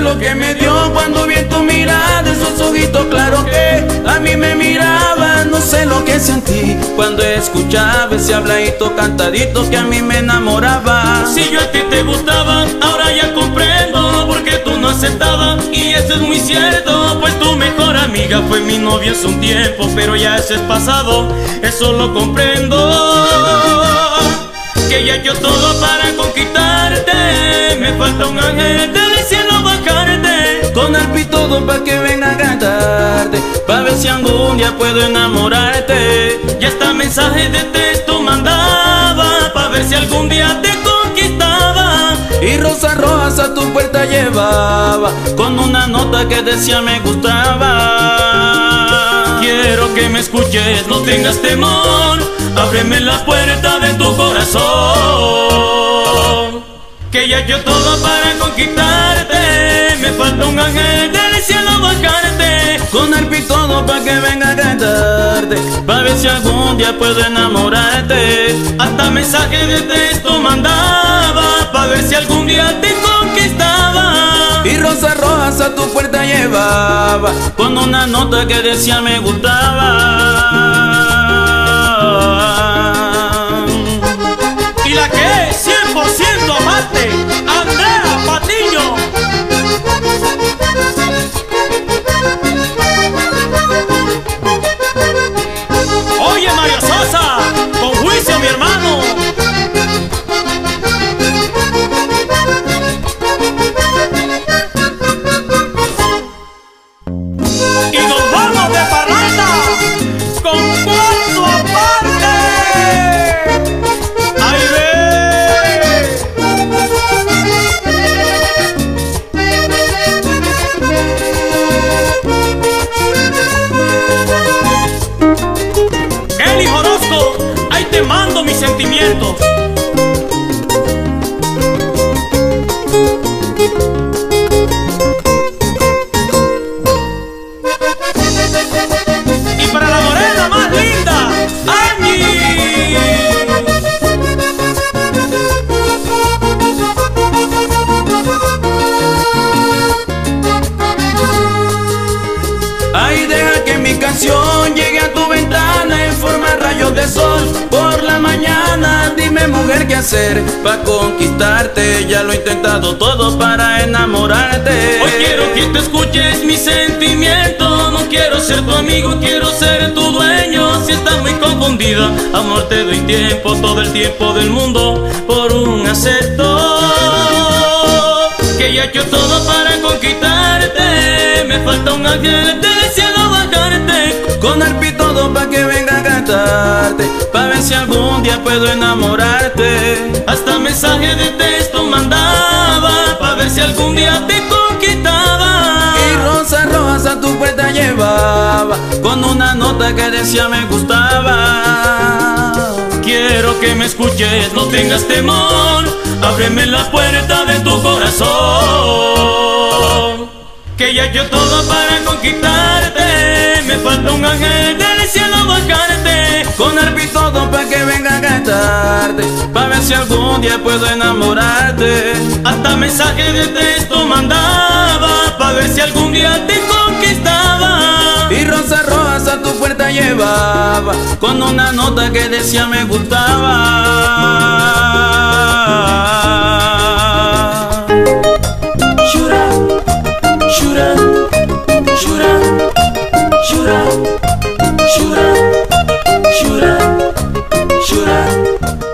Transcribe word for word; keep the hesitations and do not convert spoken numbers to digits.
lo que me dio cuando vi en tu mirada esos ojitos claros que a mí me miraban. No sé lo que sentí cuando escuchaba ese habladito cantadito que a mí me enamoraba. Si yo a ti te gustaba, ahora ya comprendo por qué tú no aceptabas. Y eso es muy cierto, pues tu mejor amiga fue mi novia hace un tiempo, pero ya eso es pasado, eso lo comprendo. Que ya yo todo para conquistarte, me falta un ángel del cielo bajarte, con arpa y todo pa' que venga a cantarte, pa' ver si algún día puedo enamorarte. Y hasta mensajes de texto mandaba, pa' ver si algún día te conquistaba. Y rosas rojas a tu puerta llevaba, con una nota que decía me gustaba. Quiero que me escuches, no tengas temor, ábreme la puerta de tu corazón. Que ya yo todo para conquistarte, me falta un ángel del cielo bajarte, con arpa y todo pa' que venga a cantarte, pa' ver si algún día puedo enamorarte. Hasta mensaje de texto mandaba, pa' ver si algún día te conquistaba. Y rosas rojas a tu puerta llevaba, con una nota que decía me gustaba. Y la que es cien por ciento amante, Andrea Patiño. Oye Mario Sosa, con juicio mi hermano. Y nos vamos de parranda con cuarto aparte. ¡Ay, ve! Eli Orozco, ahí te mando mis sentimientos. Y para la morena más linda, Angie. Ay, deja que mi canción llegue a tu ventana en forma de rayos de sol por la mañana. Dime, mujer, qué hacer pa' conquistarte. Ya lo he intentado todo para enamorarte. Hoy quiero que te escuches mis sentimientos. No quiero ser tu amigo, quiero ser tu dueño. Si estás muy confundida, amor, te doy tiempo, todo el tiempo del mundo por un acepto. Que ya he hecho todo para conquistarte, me falta un ángel del cielo bajarte, con arpa y todo pa' que venga a cantarte, pa' ver si algún día puedo enamorarte. Hasta mensaje de texto mandaba, pa' ver si algún día te conquistaba. Y rosas rojas a tu puerta llevaba, con una nota que decía me gustaba. Quiero que me escuches, no tengas temor, ábreme la puerta de tu corazón. Que ya yo todo para conquistarte, me falta un ángel del cielo bajarte, con arpa y todo pa' que venga a cantarte, pa' ver si algún día puedo enamorarte. Hasta mensaje de texto mandaba, pa' ver si algún día te conquistaba. Y rosas rojas a tu puerta llevaba, con una nota que decía me gustaba. Shura, shura, shura, shura, shura, shura, shura.